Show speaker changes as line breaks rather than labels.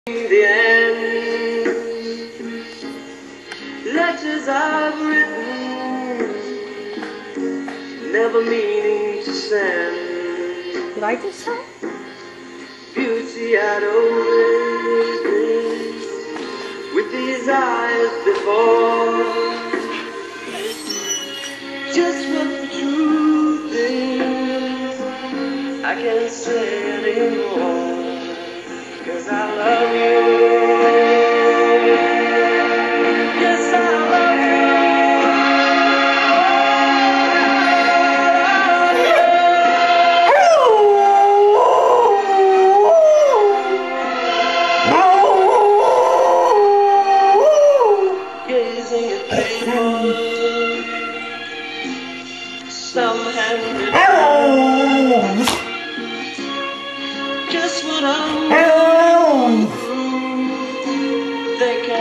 The end, letters I've written, never meaning to send.
You like this song?
Beauty I'd always been, with these eyes before. Just what the truth is, I can't say anymore. 'Cause I love you. Yes, I love you. Gazing at paper, some handed just what I'm. They can